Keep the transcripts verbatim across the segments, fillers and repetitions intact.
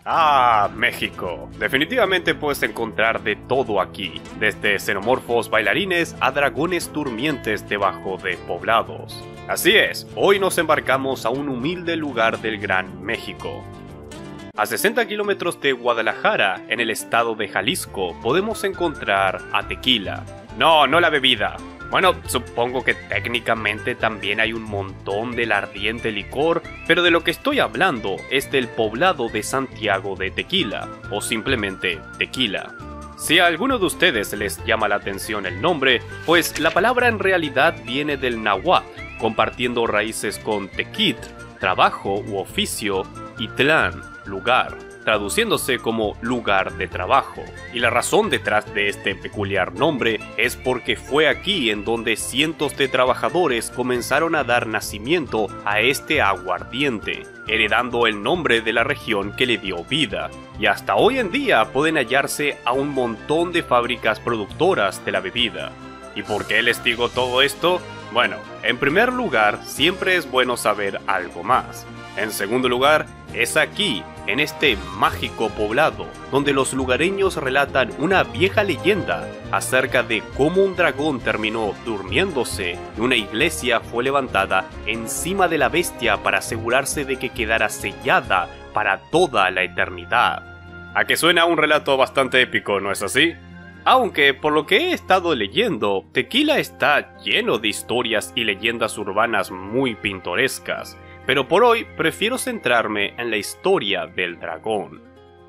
Ah, México. Definitivamente puedes encontrar de todo aquí, desde xenomorfos bailarines a dragones durmientes debajo de poblados. Así es, hoy nos embarcamos a un humilde lugar del Gran México. A sesenta kilómetros de Guadalajara, en el estado de Jalisco, podemos encontrar a Tequila. No, no la bebida. Bueno, supongo que técnicamente también hay un montón del ardiente licor, pero de lo que estoy hablando es del poblado de Santiago de Tequila, o simplemente Tequila. Si a alguno de ustedes les llama la atención el nombre, pues la palabra en realidad viene del náhuatl, compartiendo raíces con tequit, trabajo u oficio, y tlán, lugar, traduciéndose como lugar de trabajo. Y la razón detrás de este peculiar nombre es porque fue aquí en donde cientos de trabajadores comenzaron a dar nacimiento a este aguardiente, heredando el nombre de la región que le dio vida. Y hasta hoy en día pueden hallarse a un montón de fábricas productoras de la bebida. ¿Y por qué les digo todo esto? Bueno, en primer lugar, siempre es bueno saber algo más. En segundo lugar, es aquí, en este mágico poblado, donde los lugareños relatan una vieja leyenda acerca de cómo un dragón terminó durmiéndose y una iglesia fue levantada encima de la bestia para asegurarse de que quedara sellada para toda la eternidad. ¿A que suena un relato bastante épico, no es así? Aunque, por lo que he estado leyendo, Tequila está lleno de historias y leyendas urbanas muy pintorescas. Pero por hoy prefiero centrarme en la historia del dragón.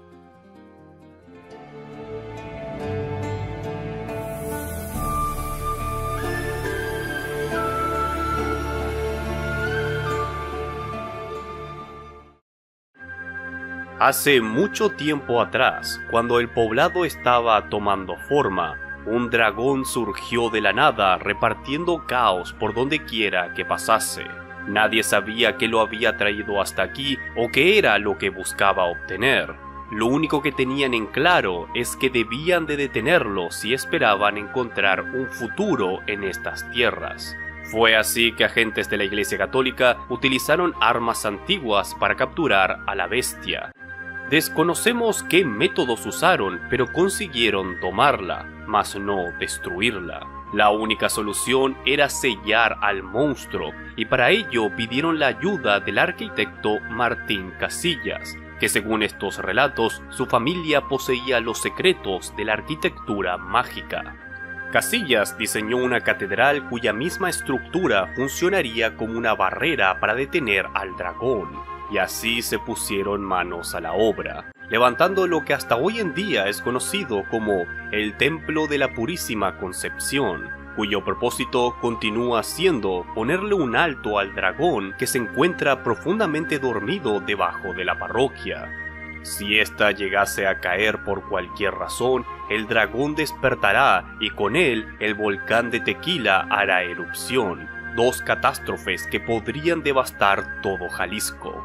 Hace mucho tiempo atrás, cuando el poblado estaba tomando forma, un dragón surgió de la nada repartiendo caos por donde quiera que pasase. Nadie sabía qué lo había traído hasta aquí o qué era lo que buscaba obtener. Lo único que tenían en claro es que debían de detenerlo si esperaban encontrar un futuro en estas tierras. Fue así que agentes de la Iglesia Católica utilizaron armas antiguas para capturar a la bestia. Desconocemos qué métodos usaron, pero consiguieron tomarla, mas no destruirla. La única solución era sellar al monstruo, y para ello pidieron la ayuda del arquitecto Martín Casillas, que según estos relatos, su familia poseía los secretos de la arquitectura mágica. Casillas diseñó una catedral cuya misma estructura funcionaría como una barrera para detener al dragón, y así se pusieron manos a la obra, levantando lo que hasta hoy en día es conocido como el Templo de la Purísima Concepción, cuyo propósito continúa siendo ponerle un alto al dragón que se encuentra profundamente dormido debajo de la parroquia. Si ésta llegase a caer por cualquier razón, el dragón despertará y con él el volcán de Tequila hará erupción, dos catástrofes que podrían devastar todo Jalisco.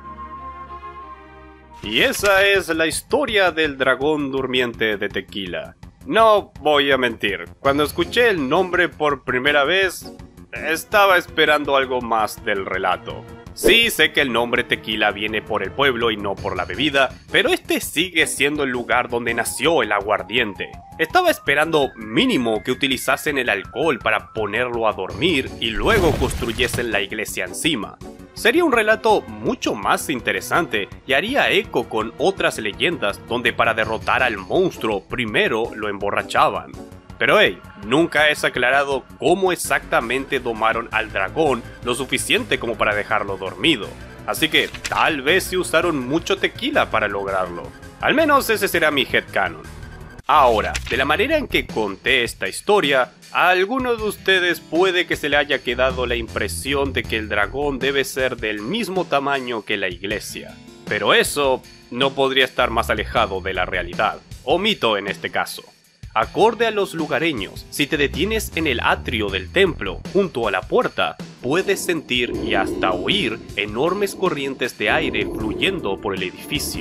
Y esa es la historia del dragón durmiente de Tequila. No voy a mentir, cuando escuché el nombre por primera vez, estaba esperando algo más del relato. Sí, sé que el nombre Tequila viene por el pueblo y no por la bebida, pero este sigue siendo el lugar donde nació el aguardiente. Estaba esperando mínimo que utilizasen el alcohol para ponerlo a dormir y luego construyesen la iglesia encima. Sería un relato mucho más interesante y haría eco con otras leyendas donde para derrotar al monstruo primero lo emborrachaban. Pero hey, nunca es aclarado cómo exactamente domaron al dragón lo suficiente como para dejarlo dormido. Así que tal vez se usaron mucho tequila para lograrlo. Al menos ese será mi headcanon. Ahora, de la manera en que conté esta historia, a alguno de ustedes puede que se le haya quedado la impresión de que el dragón debe ser del mismo tamaño que la iglesia. Pero eso no podría estar más alejado de la realidad, o mito en este caso. Acorde a los lugareños, si te detienes en el atrio del templo, junto a la puerta, puedes sentir y hasta oír enormes corrientes de aire fluyendo por el edificio.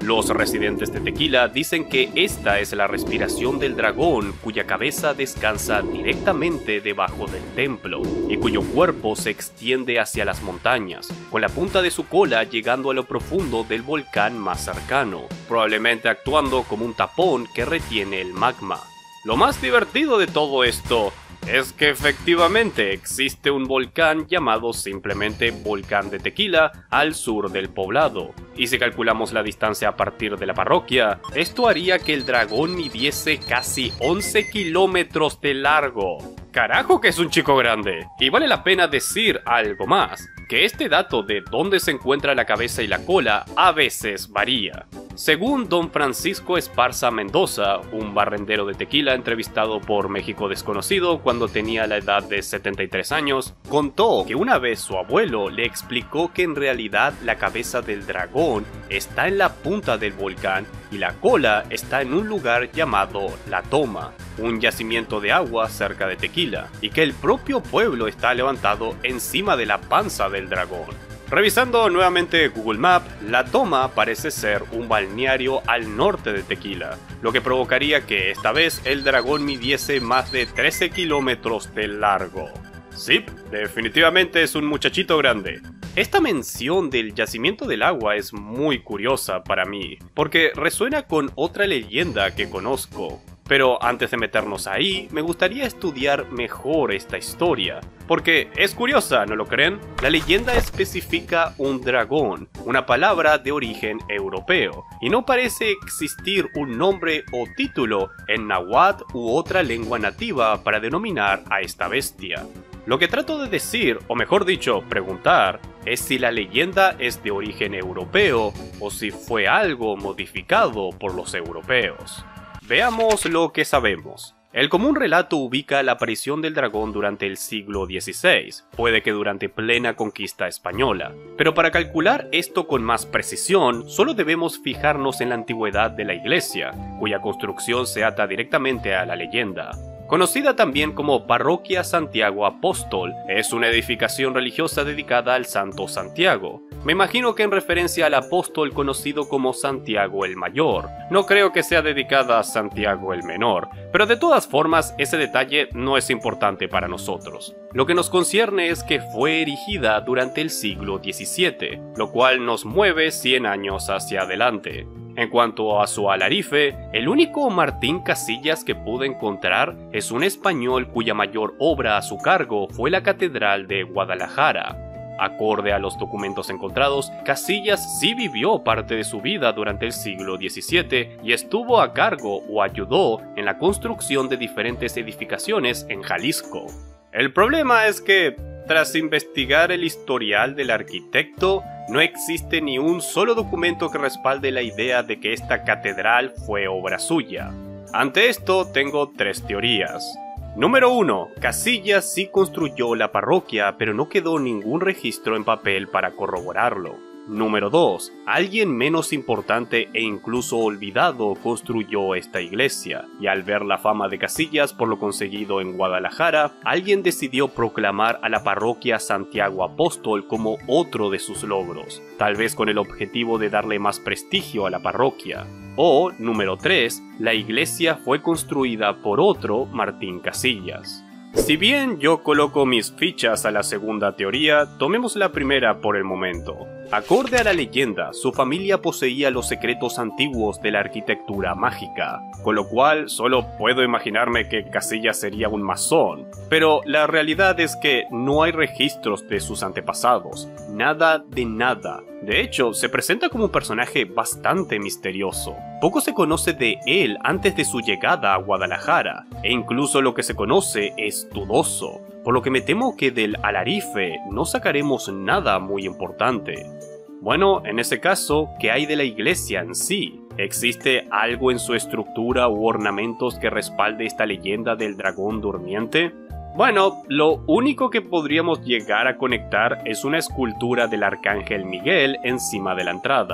Los residentes de Tequila dicen que esta es la respiración del dragón cuya cabeza descansa directamente debajo del templo y cuyo cuerpo se extiende hacia las montañas, con la punta de su cola llegando a lo profundo del volcán más cercano, probablemente actuando como un tapón que retiene el magma. Lo más divertido de todo esto es que efectivamente existe un volcán llamado simplemente Volcán de Tequila al sur del poblado, y si calculamos la distancia a partir de la parroquia, esto haría que el dragón midiese casi once kilómetros de largo. ¡Carajo que es un chico grande! Y vale la pena decir algo más, que este dato de dónde se encuentra la cabeza y la cola a veces varía. Según don Francisco Esparza Mendoza, un barrendero de Tequila entrevistado por México Desconocido cuando tenía la edad de setenta y tres años, contó que una vez su abuelo le explicó que en realidad la cabeza del dragón está en la punta del volcán y la cola está en un lugar llamado La Toma, un yacimiento de agua cerca de Tequila, y que el propio pueblo está levantado encima de la panza del dragón. Revisando nuevamente Google Maps, La Toma parece ser un balneario al norte de Tequila, lo que provocaría que esta vez el dragón midiese más de trece kilómetros de largo. Sí, definitivamente es un muchachito grande. Esta mención del yacimiento del agua es muy curiosa para mí, porque resuena con otra leyenda que conozco. Pero antes de meternos ahí, me gustaría estudiar mejor esta historia, porque es curiosa, ¿no lo creen? La leyenda especifica un dragón, una palabra de origen europeo, y no parece existir un nombre o título en náhuatl u otra lengua nativa para denominar a esta bestia. Lo que trato de decir, o mejor dicho, preguntar, es si la leyenda es de origen europeo o si fue algo modificado por los europeos. Veamos lo que sabemos. El común relato ubica la aparición del dragón durante el siglo dieciséis, puede que durante plena conquista española, pero para calcular esto con más precisión, solo debemos fijarnos en la antigüedad de la iglesia, cuya construcción se ata directamente a la leyenda. Conocida también como Parroquia Santiago Apóstol, es una edificación religiosa dedicada al Santo Santiago. Me imagino que en referencia al apóstol conocido como Santiago el Mayor. No creo que sea dedicada a Santiago el Menor, pero de todas formas ese detalle no es importante para nosotros. Lo que nos concierne es que fue erigida durante el siglo diecisiete, lo cual nos mueve cien años hacia adelante. En cuanto a su alarife, el único Martín Casillas que pude encontrar es un español cuya mayor obra a su cargo fue la Catedral de Guadalajara. Acorde a los documentos encontrados, Casillas sí vivió parte de su vida durante el siglo diecisiete y estuvo a cargo o ayudó en la construcción de diferentes edificaciones en Jalisco. El problema es que, tras investigar el historial del arquitecto, no existe ni un solo documento que respalde la idea de que esta catedral fue obra suya. Ante esto tengo tres teorías. Número uno. Casillas sí construyó la parroquia, pero no quedó ningún registro en papel para corroborarlo. Número dos. Alguien menos importante e incluso olvidado construyó esta iglesia, y al ver la fama de Casillas por lo conseguido en Guadalajara, alguien decidió proclamar a la parroquia Santiago Apóstol como otro de sus logros, tal vez con el objetivo de darle más prestigio a la parroquia. O, número tres, la iglesia fue construida por otro Martín Casillas. Si bien yo coloco mis fichas a la segunda teoría, tomemos la primera por el momento. Acorde a la leyenda, su familia poseía los secretos antiguos de la arquitectura mágica, con lo cual solo puedo imaginarme que Casillas sería un masón. Pero la realidad es que no hay registros de sus antepasados, nada de nada. De hecho, se presenta como un personaje bastante misterioso. Poco se conoce de él antes de su llegada a Guadalajara, e incluso lo que se conoce es dudoso, por lo que me temo que del alarife no sacaremos nada muy importante. Bueno, en ese caso, ¿qué hay de la iglesia en sí? ¿Existe algo en su estructura u ornamentos que respalde esta leyenda del dragón durmiente? Bueno, lo único que podríamos llegar a conectar es una escultura del arcángel Miguel encima de la entrada.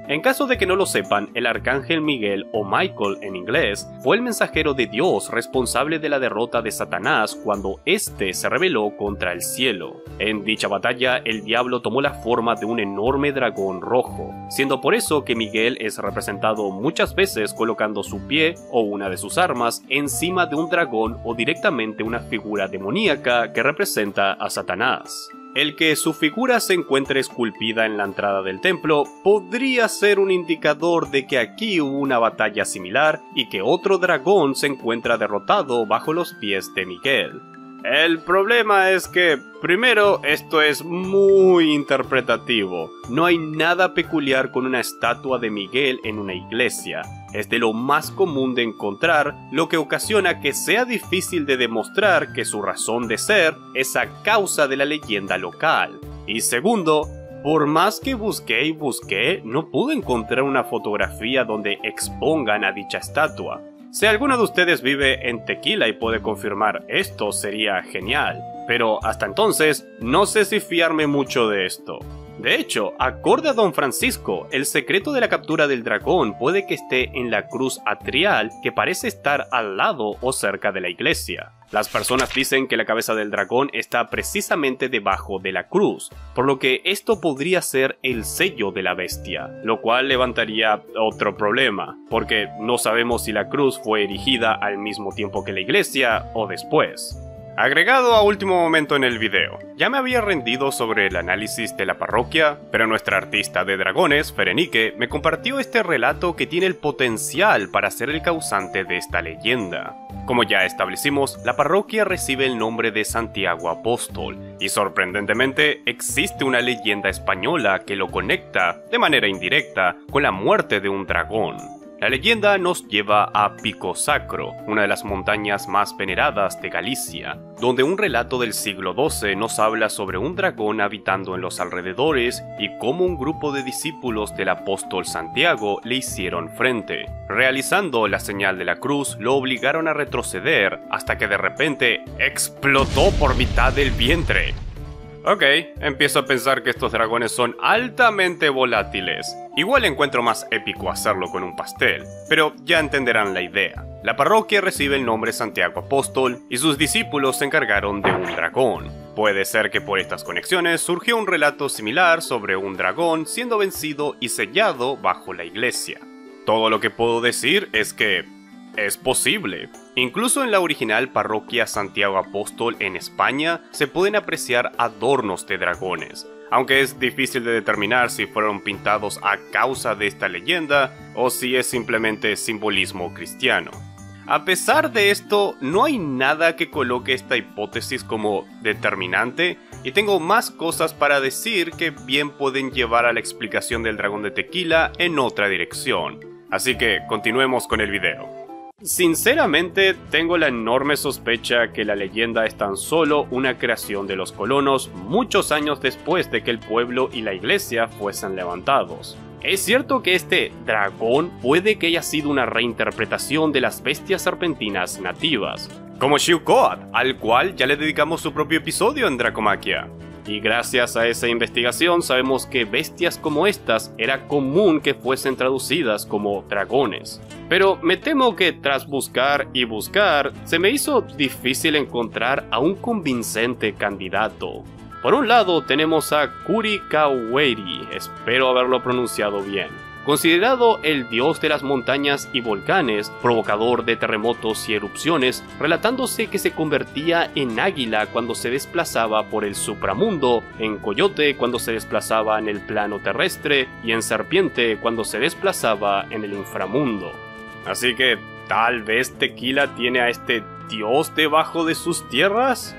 En caso de que no lo sepan, el arcángel Miguel, o Michael en inglés, fue el mensajero de Dios responsable de la derrota de Satanás cuando éste se rebeló contra el cielo. En dicha batalla, el diablo tomó la forma de un enorme dragón rojo, siendo por eso que Miguel es representado muchas veces colocando su pie o una de sus armas encima de un dragón o directamente una figura demoníaca que representa a Satanás. El que su figura se encuentre esculpida en la entrada del templo podría ser un indicador de que aquí hubo una batalla similar y que otro dragón se encuentra derrotado bajo los pies de Miguel. El problema es que, primero, esto es muy interpretativo. No hay nada peculiar con una estatua de Miguel en una iglesia. Es de lo más común de encontrar, lo que ocasiona que sea difícil de demostrar que su razón de ser es a causa de la leyenda local. Y segundo, por más que busqué y busqué, no pude encontrar una fotografía donde expongan a dicha estatua. Si alguno de ustedes vive en Tequila y puede confirmar esto, sería genial. Pero hasta entonces, no sé si fiarme mucho de esto. De hecho, acorde a Don Francisco, el secreto de la captura del dragón puede que esté en la cruz atrial que parece estar al lado o cerca de la iglesia. Las personas dicen que la cabeza del dragón está precisamente debajo de la cruz, por lo que esto podría ser el sello de la bestia, lo cual levantaría otro problema, porque no sabemos si la cruz fue erigida al mismo tiempo que la iglesia o después. Agregado a último momento en el video, ya me había rendido sobre el análisis de la parroquia, pero nuestra artista de dragones, Ferenique, me compartió este relato que tiene el potencial para ser el causante de esta leyenda. Como ya establecimos, la parroquia recibe el nombre de Santiago Apóstol, y sorprendentemente existe una leyenda española que lo conecta, de manera indirecta, con la muerte de un dragón. La leyenda nos lleva a Pico Sacro, una de las montañas más veneradas de Galicia, donde un relato del siglo doce nos habla sobre un dragón habitando en los alrededores y cómo un grupo de discípulos del apóstol Santiago le hicieron frente. Realizando la señal de la cruz, lo obligaron a retroceder hasta que de repente explotó por mitad del vientre. Ok, empiezo a pensar que estos dragones son altamente volátiles. Igual encuentro más épico hacerlo con un pastel, pero ya entenderán la idea. La parroquia recibe el nombre Santiago Apóstol y sus discípulos se encargaron de un dragón. Puede ser que por estas conexiones surgió un relato similar sobre un dragón siendo vencido y sellado bajo la iglesia. Todo lo que puedo decir es que es posible. Incluso en la original parroquia Santiago Apóstol en España se pueden apreciar adornos de dragones, aunque es difícil de determinar si fueron pintados a causa de esta leyenda o si es simplemente simbolismo cristiano. A pesar de esto, no hay nada que coloque esta hipótesis como determinante, y tengo más cosas para decir que bien pueden llevar a la explicación del dragón de Tequila en otra dirección. Así que continuemos con el video. Sinceramente, tengo la enorme sospecha que la leyenda es tan solo una creación de los colonos muchos años después de que el pueblo y la iglesia fuesen levantados. Es cierto que este dragón puede que haya sido una reinterpretación de las bestias serpentinas nativas, como Xiuhcoatl, al cual ya le dedicamos su propio episodio en Dracomaquia. Y gracias a esa investigación sabemos que bestias como estas era común que fuesen traducidas como dragones. Pero me temo que tras buscar y buscar, se me hizo difícil encontrar a un convincente candidato. Por un lado tenemos a Kurikaweri, espero haberlo pronunciado bien. Considerado el dios de las montañas y volcanes, provocador de terremotos y erupciones, relatándose que se convertía en águila cuando se desplazaba por el supramundo, en coyote cuando se desplazaba en el plano terrestre y en serpiente cuando se desplazaba en el inframundo. Así que, ¿tal vez Tequila tiene a este dios debajo de sus tierras?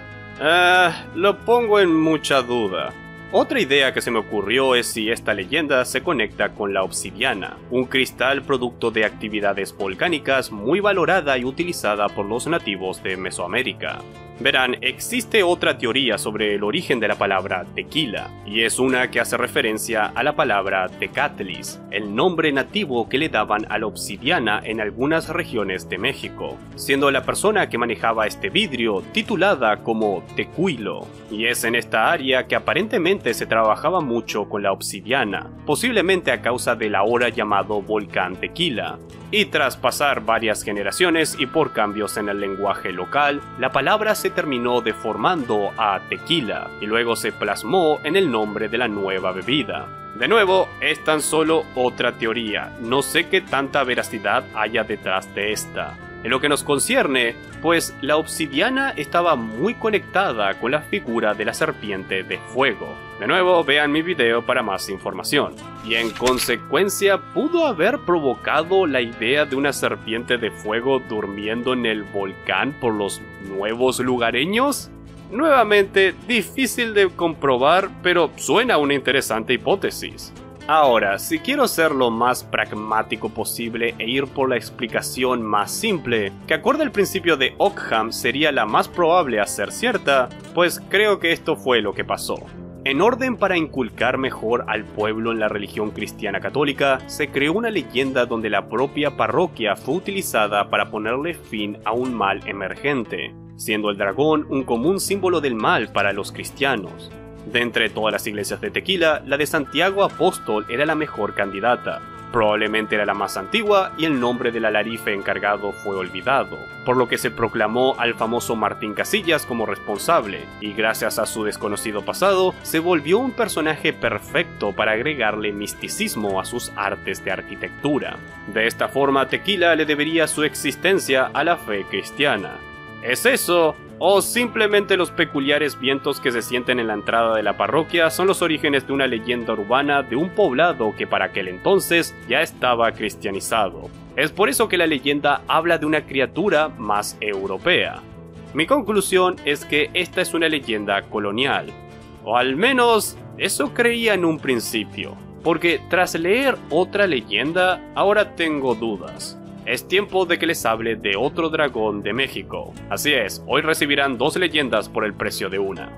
Ah, lo pongo en mucha duda. Otra idea que se me ocurrió es si esta leyenda se conecta con la obsidiana, un cristal producto de actividades volcánicas muy valorada y utilizada por los nativos de Mesoamérica. Verán, existe otra teoría sobre el origen de la palabra tequila, y es una que hace referencia a la palabra Tecatlis, el nombre nativo que le daban a la obsidiana en algunas regiones de México, siendo la persona que manejaba este vidrio titulada como Tecuilo, y es en esta área que aparentemente se trabajaba mucho con la obsidiana, posiblemente a causa del ahora llamado volcán Tequila. Y tras pasar varias generaciones y por cambios en el lenguaje local, la palabra se terminó deformando a tequila y luego se plasmó en el nombre de la nueva bebida. De nuevo, es tan solo otra teoría, no sé qué tanta veracidad haya detrás de esta. En lo que nos concierne, pues la obsidiana estaba muy conectada con la figura de la serpiente de fuego. De nuevo, vean mi video para más información. Y en consecuencia, ¿pudo haber provocado la idea de una serpiente de fuego durmiendo en el volcán por los nuevos lugareños? Nuevamente, difícil de comprobar, pero suena una interesante hipótesis. Ahora, si quiero ser lo más pragmático posible e ir por la explicación más simple, que acorde al principio de Ockham sería la más probable a ser cierta, pues creo que esto fue lo que pasó. En orden para inculcar mejor al pueblo en la religión cristiana católica, se creó una leyenda donde la propia parroquia fue utilizada para ponerle fin a un mal emergente, siendo el dragón un común símbolo del mal para los cristianos. De entre todas las iglesias de Tequila, la de Santiago Apóstol era la mejor candidata. Probablemente era la más antigua y el nombre del alarife encargado fue olvidado, por lo que se proclamó al famoso Martín Casillas como responsable, y gracias a su desconocido pasado, se volvió un personaje perfecto para agregarle misticismo a sus artes de arquitectura. De esta forma, Tequila le debería su existencia a la fe cristiana. ¿Es eso? ¿O simplemente los peculiares vientos que se sienten en la entrada de la parroquia son los orígenes de una leyenda urbana de un poblado que para aquel entonces ya estaba cristianizado? Es por eso que la leyenda habla de una criatura más europea. Mi conclusión es que esta es una leyenda colonial, o al menos eso creía en un principio, porque tras leer otra leyenda ahora tengo dudas. Es tiempo de que les hable de otro dragón de México. Así es, hoy recibirán dos leyendas por el precio de una.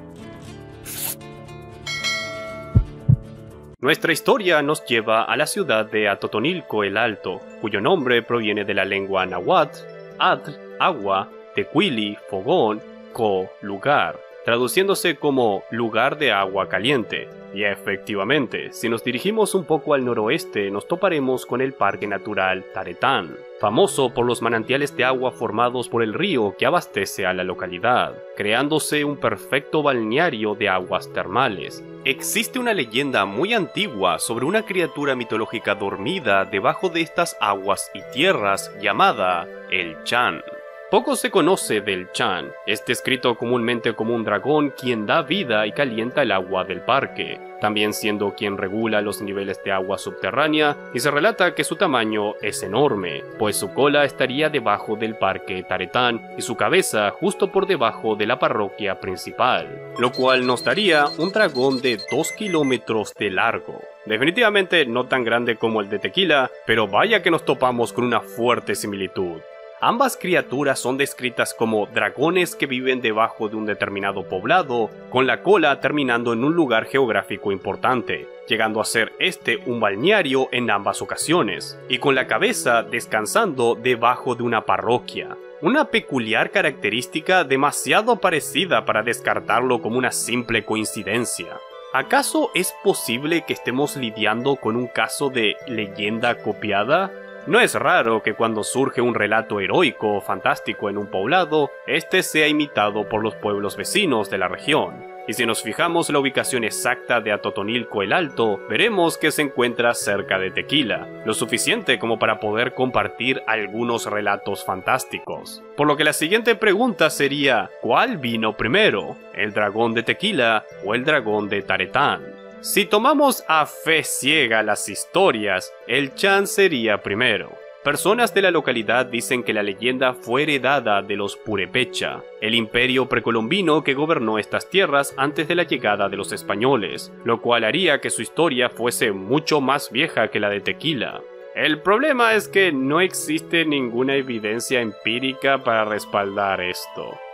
Nuestra historia nos lleva a la ciudad de Atotonilco el Alto, cuyo nombre proviene de la lengua náhuatl, atl, agua, tecuili, fogón, co, lugar, traduciéndose como lugar de agua caliente. Y efectivamente, si nos dirigimos un poco al noroeste, nos toparemos con el Parque Natural Taretán, famoso por los manantiales de agua formados por el río que abastece a la localidad, creándose un perfecto balneario de aguas termales. Existe una leyenda muy antigua sobre una criatura mitológica dormida debajo de estas aguas y tierras llamada el Chan. Poco se conoce del Chan, es descrito comúnmente como un dragón quien da vida y calienta el agua del parque, también siendo quien regula los niveles de agua subterránea, y se relata que su tamaño es enorme, pues su cola estaría debajo del parque Taretán y su cabeza justo por debajo de la parroquia principal, lo cual nos daría un dragón de dos kilómetros de largo. Definitivamente no tan grande como el de Tequila, pero vaya que nos topamos con una fuerte similitud. Ambas criaturas son descritas como dragones que viven debajo de un determinado poblado, con la cola terminando en un lugar geográfico importante, llegando a ser este un balneario en ambas ocasiones, y con la cabeza descansando debajo de una parroquia. Una peculiar característica demasiado parecida para descartarlo como una simple coincidencia. ¿Acaso es posible que estemos lidiando con un caso de leyenda copiada? No es raro que cuando surge un relato heroico o fantástico en un poblado, este sea imitado por los pueblos vecinos de la región. Y si nos fijamos la ubicación exacta de Atotonilco el Alto, veremos que se encuentra cerca de Tequila, lo suficiente como para poder compartir algunos relatos fantásticos. Por lo que la siguiente pregunta sería, ¿cuál vino primero? ¿El dragón de Tequila o el dragón de Taretán? Si tomamos a fe ciega las historias, el Chan sería primero. Personas de la localidad dicen que la leyenda fue heredada de los Purepecha, el imperio precolombino que gobernó estas tierras antes de la llegada de los españoles, lo cual haría que su historia fuese mucho más vieja que la de Tequila. El problema es que no existe ninguna evidencia empírica para respaldar esto.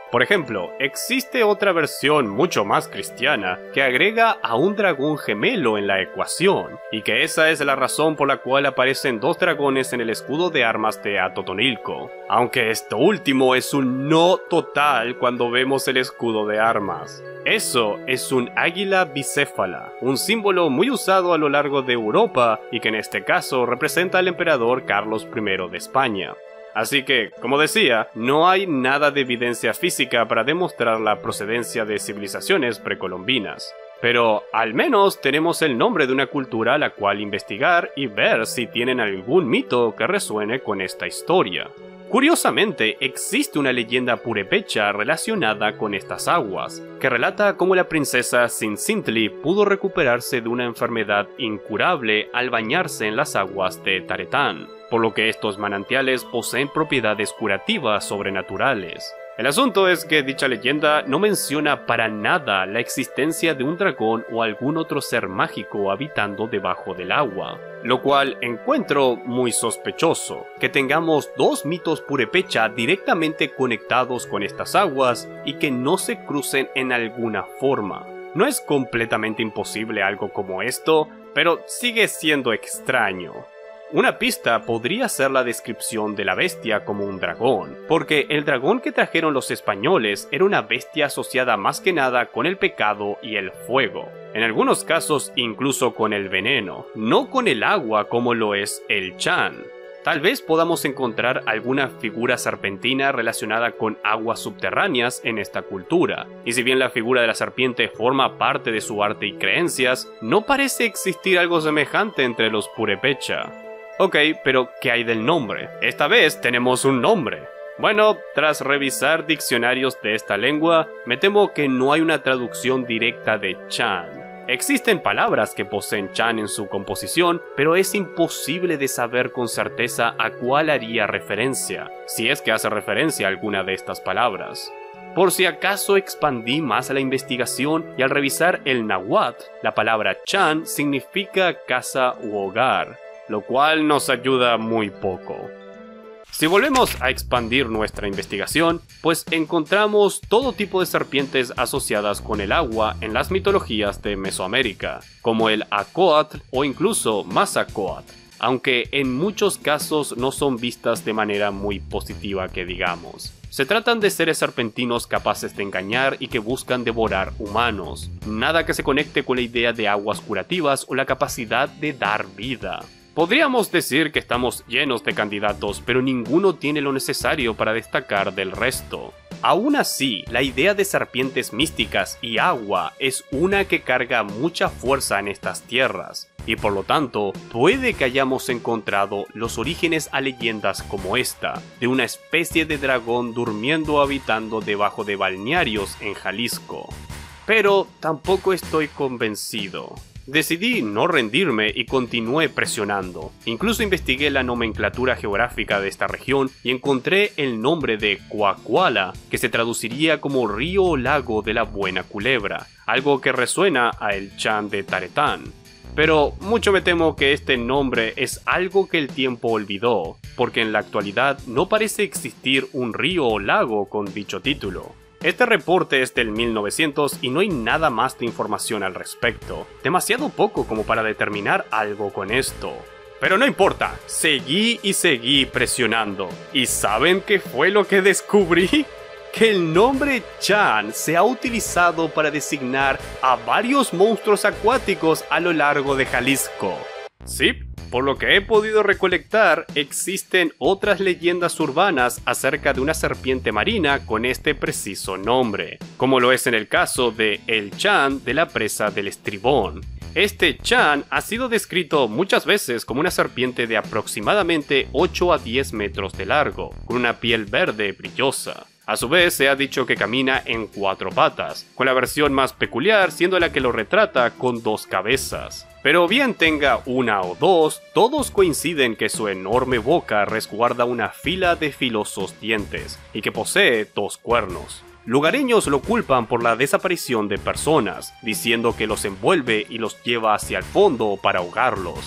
Por ejemplo, existe otra versión mucho más cristiana que agrega a un dragón gemelo en la ecuación, y que esa es la razón por la cual aparecen dos dragones en el escudo de armas de Atotonilco, aunque esto último es un no total cuando vemos el escudo de armas. Eso es un águila bicéfala, un símbolo muy usado a lo largo de Europa y que en este caso representa al emperador Carlos primero de España. Así que, como decía, no hay nada de evidencia física para demostrar la procedencia de civilizaciones precolombinas. Pero al menos tenemos el nombre de una cultura a la cual investigar y ver si tienen algún mito que resuene con esta historia. Curiosamente, existe una leyenda purépecha relacionada con estas aguas, que relata cómo la princesa Sincintli pudo recuperarse de una enfermedad incurable al bañarse en las aguas de Taretán, por lo que estos manantiales poseen propiedades curativas sobrenaturales. El asunto es que dicha leyenda no menciona para nada la existencia de un dragón o algún otro ser mágico habitando debajo del agua, lo cual encuentro muy sospechoso, que tengamos dos mitos purépecha directamente conectados con estas aguas y que no se crucen en alguna forma. No es completamente imposible algo como esto, pero sigue siendo extraño. Una pista podría ser la descripción de la bestia como un dragón, porque el dragón que trajeron los españoles era una bestia asociada más que nada con el pecado y el fuego, en algunos casos incluso con el veneno, no con el agua como lo es el Chan. Tal vez podamos encontrar alguna figura serpentina relacionada con aguas subterráneas en esta cultura, y si bien la figura de la serpiente forma parte de su arte y creencias, no parece existir algo semejante entre los purépecha. Ok, pero ¿qué hay del nombre? Esta vez tenemos un nombre. Bueno, tras revisar diccionarios de esta lengua, me temo que no hay una traducción directa de Chan. Existen palabras que poseen Chan en su composición, pero es imposible de saber con certeza a cuál haría referencia, si es que hace referencia a alguna de estas palabras. Por si acaso expandí más la investigación y al revisar el náhuatl, la palabra Chan significa casa u hogar, lo cual nos ayuda muy poco. Si volvemos a expandir nuestra investigación, pues encontramos todo tipo de serpientes asociadas con el agua en las mitologías de Mesoamérica, como el Acóatl o incluso Mazacoatl, aunque en muchos casos no son vistas de manera muy positiva que digamos. Se tratan de seres serpentinos capaces de engañar y que buscan devorar humanos, nada que se conecte con la idea de aguas curativas o la capacidad de dar vida. Podríamos decir que estamos llenos de candidatos, pero ninguno tiene lo necesario para destacar del resto. Aún así, la idea de serpientes místicas y agua es una que carga mucha fuerza en estas tierras, y por lo tanto, puede que hayamos encontrado los orígenes a leyendas como esta, de una especie de dragón durmiendo o habitando debajo de balnearios en Jalisco. Pero tampoco estoy convencido. Decidí no rendirme y continué presionando. Incluso investigué la nomenclatura geográfica de esta región y encontré el nombre de Coahuila, que se traduciría como río o lago de la buena culebra, algo que resuena a el Chan de Taretán. Pero mucho me temo que este nombre es algo que el tiempo olvidó, porque en la actualidad no parece existir un río o lago con dicho título. Este reporte es del mil novecientos y no hay nada más de información al respecto, demasiado poco como para determinar algo con esto. Pero no importa, seguí y seguí presionando. ¿Y saben qué fue lo que descubrí? Que el nombre Chan se ha utilizado para designar a varios monstruos acuáticos a lo largo de Jalisco. Sí, por lo que he podido recolectar, existen otras leyendas urbanas acerca de una serpiente marina con este preciso nombre, como lo es en el caso de El Chan de la presa del Estribón. Este Chan ha sido descrito muchas veces como una serpiente de aproximadamente ocho a diez metros de largo, con una piel verde brillosa. A su vez, se ha dicho que camina en cuatro patas, con la versión más peculiar siendo la que lo retrata con dos cabezas. Pero bien tenga una o dos, todos coinciden que su enorme boca resguarda una fila de filosos dientes, y que posee dos cuernos. Lugareños lo culpan por la desaparición de personas, diciendo que los envuelve y los lleva hacia el fondo para ahogarlos.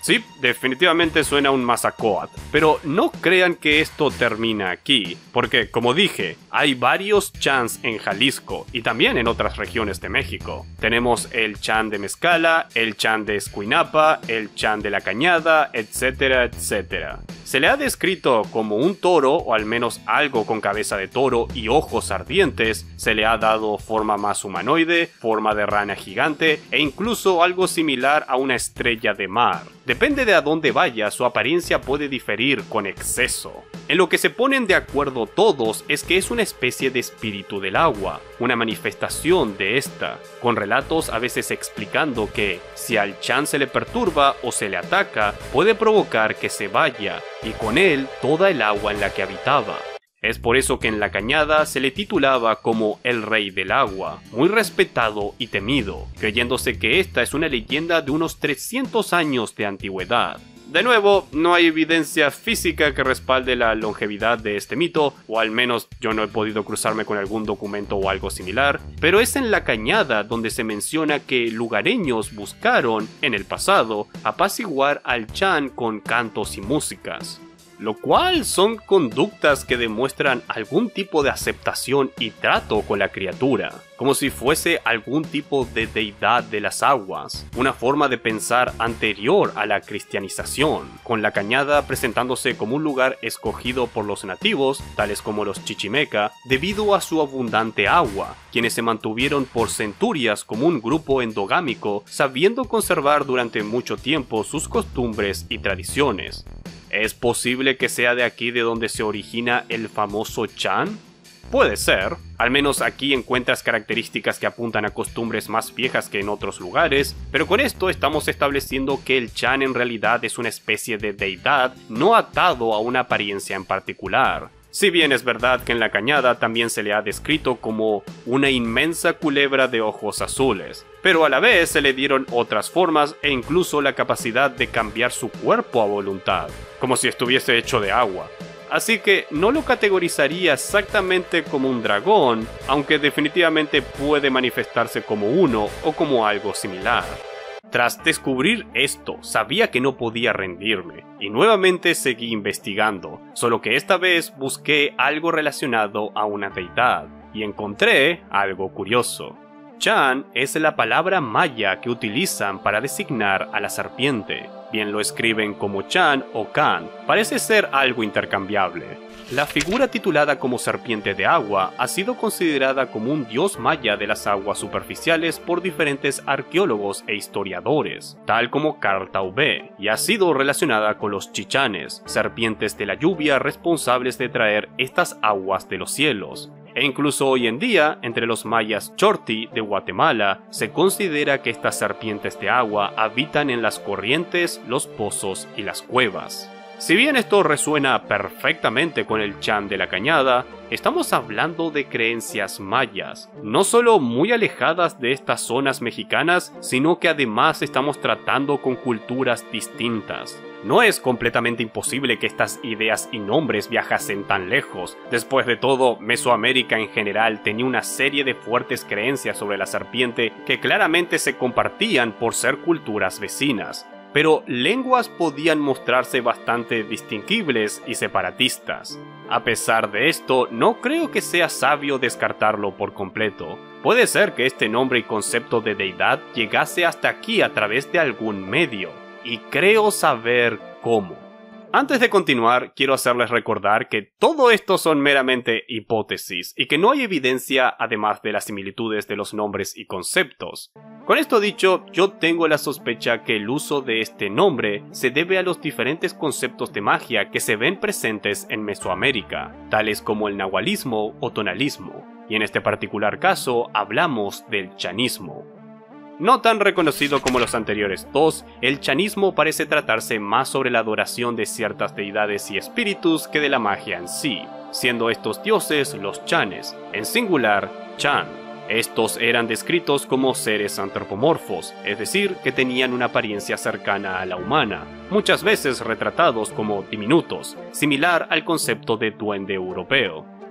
Sí, definitivamente suena un Mazacoat, pero no crean que esto termina aquí, porque como dije, hay varios chans en Jalisco y también en otras regiones de México. Tenemos el chan de Mezcala, el chan de Escuinapa, el chan de La Cañada, etcétera, etcétera. Se le ha descrito como un toro, o al menos algo con cabeza de toro y ojos ardientes, se le ha dado forma más humanoide, forma de rana gigante e incluso algo similar a una estrella de mar. Depende de a dónde vaya, su apariencia puede diferir con exceso. En lo que se ponen de acuerdo todos es que es una especie de espíritu del agua, una manifestación de esta, con relatos a veces explicando que, si al chan se le perturba o se le ataca, puede provocar que se vaya, y con él toda el agua en la que habitaba. Es por eso que en La Cañada se le titulaba como el Rey del Agua, muy respetado y temido, creyéndose que esta es una leyenda de unos trescientos años de antigüedad. De nuevo, no hay evidencia física que respalde la longevidad de este mito, o al menos yo no he podido cruzarme con algún documento o algo similar, pero es en La Cañada donde se menciona que lugareños buscaron, en el pasado, apaciguar al chan con cantos y músicas. Lo cual son conductas que demuestran algún tipo de aceptación y trato con la criatura, como si fuese algún tipo de deidad de las aguas, una forma de pensar anterior a la cristianización, con La Cañada presentándose como un lugar escogido por los nativos, tales como los chichimeca, debido a su abundante agua, quienes se mantuvieron por centurias como un grupo endogámico, sabiendo conservar durante mucho tiempo sus costumbres y tradiciones. ¿Es posible que sea de aquí de donde se origina el famoso chan? Puede ser, al menos aquí encuentras características que apuntan a costumbres más viejas que en otros lugares, pero con esto estamos estableciendo que el chan en realidad es una especie de deidad no atado a una apariencia en particular. Si bien es verdad que en La Cañada también se le ha descrito como una inmensa culebra de ojos azules, pero a la vez se le dieron otras formas e incluso la capacidad de cambiar su cuerpo a voluntad, como si estuviese hecho de agua. Así que no lo categorizaría exactamente como un dragón, aunque definitivamente puede manifestarse como uno o como algo similar. Tras descubrir esto, sabía que no podía rendirme, y nuevamente seguí investigando, solo que esta vez busqué algo relacionado a una deidad, y encontré algo curioso. Chan es la palabra maya que utilizan para designar a la serpiente. Bien lo escriben como Chan o Can, parece ser algo intercambiable. La figura titulada como serpiente de agua ha sido considerada como un dios maya de las aguas superficiales por diferentes arqueólogos e historiadores, tal como Carl Taubé, y ha sido relacionada con los chichanes, serpientes de la lluvia responsables de traer estas aguas de los cielos. E incluso hoy en día, entre los mayas Chorti de Guatemala, se considera que estas serpientes de agua habitan en las corrientes, los pozos y las cuevas. Si bien esto resuena perfectamente con el chan de La Cañada, estamos hablando de creencias mayas, no solo muy alejadas de estas zonas mexicanas, sino que además estamos tratando con culturas distintas. No es completamente imposible que estas ideas y nombres viajasen tan lejos. Después de todo, Mesoamérica en general tenía una serie de fuertes creencias sobre la serpiente que claramente se compartían por ser culturas vecinas. Pero lenguas podían mostrarse bastante distinguibles y separatistas. A pesar de esto, no creo que sea sabio descartarlo por completo. Puede ser que este nombre y concepto de deidad llegase hasta aquí a través de algún medio, y creo saber cómo. Antes de continuar, quiero hacerles recordar que todo esto son meramente hipótesis y que no hay evidencia además de las similitudes de los nombres y conceptos. Con esto dicho, yo tengo la sospecha que el uso de este nombre se debe a los diferentes conceptos de magia que se ven presentes en Mesoamérica, tales como el nahualismo o tonalismo, y en este particular caso hablamos del chanismo. No tan reconocido como los anteriores dos, el chanismo parece tratarse más sobre la adoración de ciertas deidades y espíritus que de la magia en sí, siendo estos dioses los chanes, en singular, chan. Estos eran descritos como seres antropomorfos, es decir, que tenían una apariencia cercana a la humana, muchas veces retratados como diminutos, similar al concepto de duende europeo.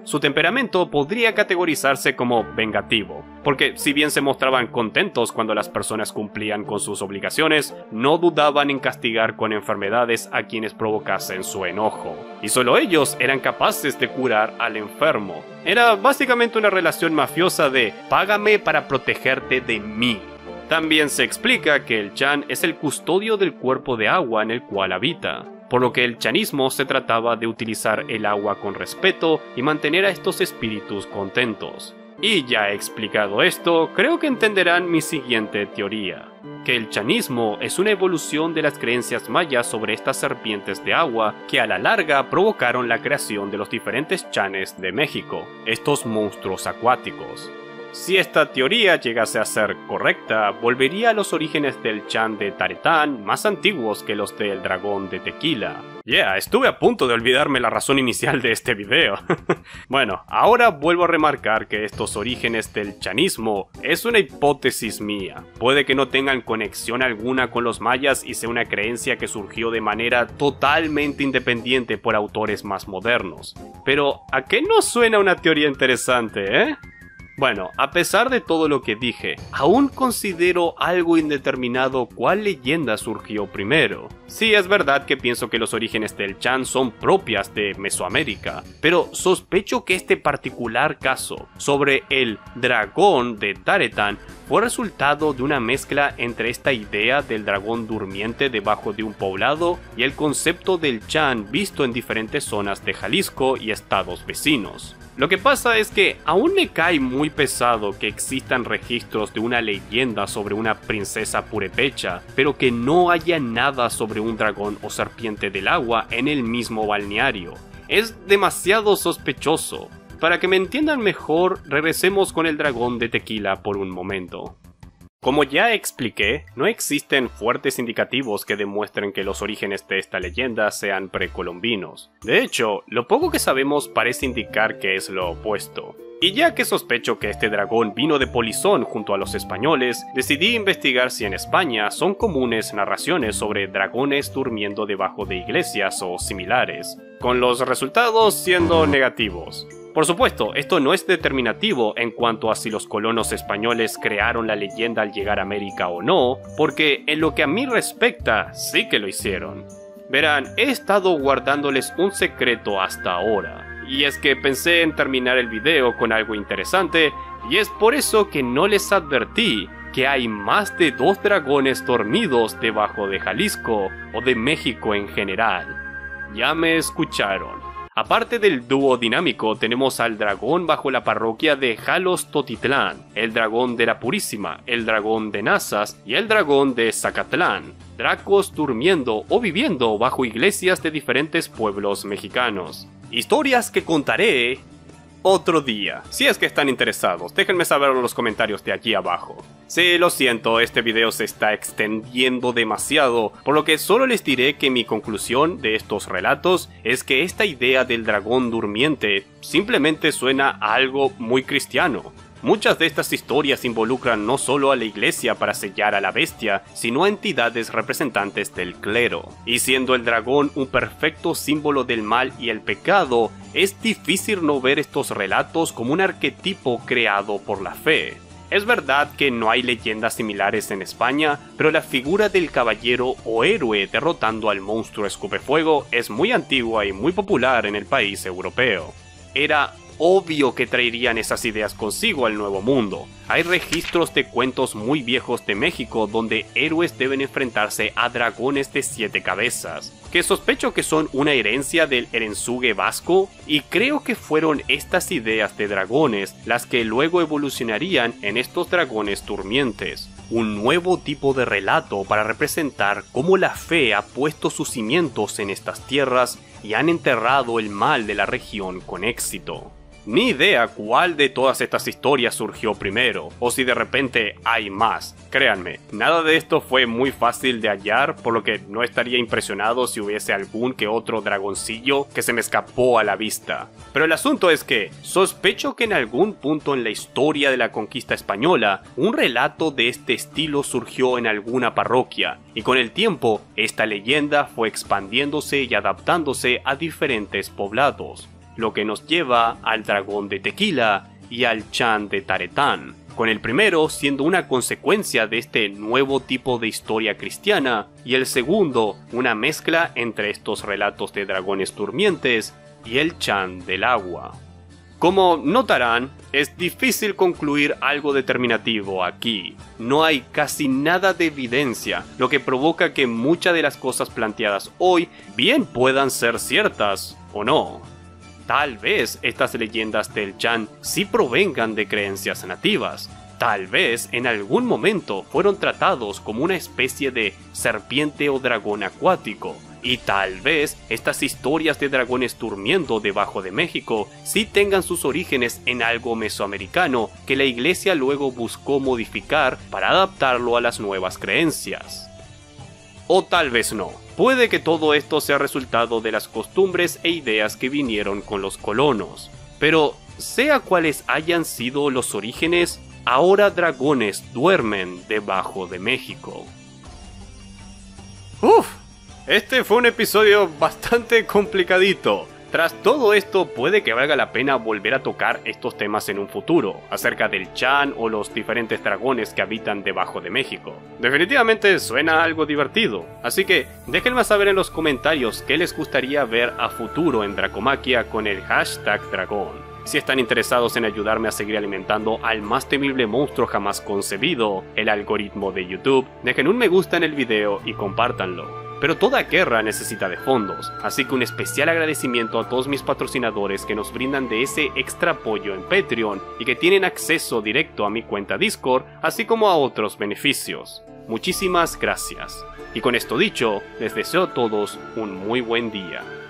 Su temperamento podría categorizarse como vengativo, porque si bien se mostraban contentos cuando las personas cumplían con sus obligaciones, no dudaban en castigar con enfermedades a quienes provocasen su enojo, y solo ellos eran capaces de curar al enfermo. Era básicamente una relación mafiosa de págame para protegerte de mí. También se explica que el Chan es el custodio del cuerpo de agua en el cual habita, por lo que el chanismo se trataba de utilizar el agua con respeto y mantener a estos espíritus contentos. Y ya he explicado esto, creo que entenderán mi siguiente teoría, que el chanismo es una evolución de las creencias mayas sobre estas serpientes de agua que a la larga provocaron la creación de los diferentes chanes de México, estos monstruos acuáticos. Si esta teoría llegase a ser correcta, volvería a los orígenes del Chan de Taretán más antiguos que los del dragón de Tequila. Yeah, estuve a punto de olvidarme la razón inicial de este video. Bueno, ahora vuelvo a remarcar que estos orígenes del chanismo es una hipótesis mía. Puede que no tengan conexión alguna con los mayas y sea una creencia que surgió de manera totalmente independiente por autores más modernos. Pero, ¿a qué no suena una teoría interesante, eh? Bueno, a pesar de todo lo que dije, aún considero algo indeterminado cuál leyenda surgió primero. Sí, es verdad que pienso que los orígenes del Chan son propias de Mesoamérica, pero sospecho que este particular caso sobre el dragón de Taretán fue resultado de una mezcla entre esta idea del dragón durmiente debajo de un poblado y el concepto del Chan visto en diferentes zonas de Jalisco y estados vecinos. Lo que pasa es que aún me cae muy pesado que existan registros de una leyenda sobre una princesa purépecha, pero que no haya nada sobre un dragón o serpiente del agua en el mismo balneario. Es demasiado sospechoso. Para que me entiendan mejor, regresemos con el dragón de Tequila por un momento. Como ya expliqué, no existen fuertes indicativos que demuestren que los orígenes de esta leyenda sean precolombinos. De hecho, lo poco que sabemos parece indicar que es lo opuesto. Y ya que sospecho que este dragón vino de Polizón junto a los españoles, decidí investigar si en España son comunes narraciones sobre dragones durmiendo debajo de iglesias o similares, con los resultados siendo negativos. Por supuesto, esto no es determinativo en cuanto a si los colonos españoles crearon la leyenda al llegar a América o no, porque en lo que a mí respecta, sí que lo hicieron. Verán, he estado guardándoles un secreto hasta ahora, y es que pensé en terminar el video con algo interesante, y es por eso que no les advertí que hay más de dos dragones dormidos debajo de Jalisco o de México en general. Ya me escucharon. Aparte del dúo dinámico, tenemos al dragón bajo la parroquia de Jalostotitlán, el dragón de la Purísima, el dragón de Nazas y el dragón de Zacatlán, dracos durmiendo o viviendo bajo iglesias de diferentes pueblos mexicanos. Historias que contaré otro día. Si es que están interesados, déjenme saberlo en los comentarios de aquí abajo. Sí, lo siento, este video se está extendiendo demasiado, por lo que solo les diré que mi conclusión de estos relatos es que esta idea del dragón durmiente simplemente suena a algo muy cristiano. Muchas de estas historias involucran no solo a la iglesia para sellar a la bestia, sino a entidades representantes del clero. Y siendo el dragón un perfecto símbolo del mal y el pecado, es difícil no ver estos relatos como un arquetipo creado por la fe. Es verdad que no hay leyendas similares en España, pero la figura del caballero o héroe derrotando al monstruo escupefuego es muy antigua y muy popular en el país europeo. Era obvio que traerían esas ideas consigo al Nuevo Mundo. Hay registros de cuentos muy viejos de México donde héroes deben enfrentarse a dragones de siete cabezas, que sospecho que son una herencia del Erenzuge vasco, y creo que fueron estas ideas de dragones las que luego evolucionarían en estos dragones durmientes. Un nuevo tipo de relato para representar cómo la fe ha puesto sus cimientos en estas tierras y han enterrado el mal de la región con éxito. Ni idea cuál de todas estas historias surgió primero, o si de repente hay más. Créanme, nada de esto fue muy fácil de hallar, por lo que no estaría impresionado si hubiese algún que otro dragoncillo que se me escapó a la vista. Pero el asunto es que sospecho que en algún punto en la historia de la conquista española, un relato de este estilo surgió en alguna parroquia, y con el tiempo, esta leyenda fue expandiéndose y adaptándose a diferentes poblados. lo que nos lleva al dragón de Tequila y al Chan de Taretán, con el primero siendo una consecuencia de este nuevo tipo de historia cristiana y el segundo una mezcla entre estos relatos de dragones durmientes y el Chan del agua. Como notarán, es difícil concluir algo determinativo aquí. No hay casi nada de evidencia, lo que provoca que muchas de las cosas planteadas hoy bien puedan ser ciertas o no. Tal vez estas leyendas del Chan sí provengan de creencias nativas. Tal vez en algún momento fueron tratados como una especie de serpiente o dragón acuático. Y tal vez estas historias de dragones durmiendo debajo de México sí tengan sus orígenes en algo mesoamericano que la iglesia luego buscó modificar para adaptarlo a las nuevas creencias. O tal vez no. Puede que todo esto sea resultado de las costumbres e ideas que vinieron con los colonos. Pero, sea cuales hayan sido los orígenes, ahora dragones duermen debajo de México. Uf. Este fue un episodio bastante complicadito. Tras todo esto, puede que valga la pena volver a tocar estos temas en un futuro, acerca del Chan o los diferentes dragones que habitan debajo de México. Definitivamente suena algo divertido, así que déjenme saber en los comentarios qué les gustaría ver a futuro en Dracomaquia con el hashtag dragón. Si están interesados en ayudarme a seguir alimentando al más temible monstruo jamás concebido, el algoritmo de YouTube, dejen un me gusta en el video y compártanlo. Pero toda guerra necesita de fondos, así que un especial agradecimiento a todos mis patrocinadores que nos brindan de ese extra apoyo en Patreon y que tienen acceso directo a mi cuenta Discord, así como a otros beneficios. Muchísimas gracias. Y con esto dicho, les deseo a todos un muy buen día.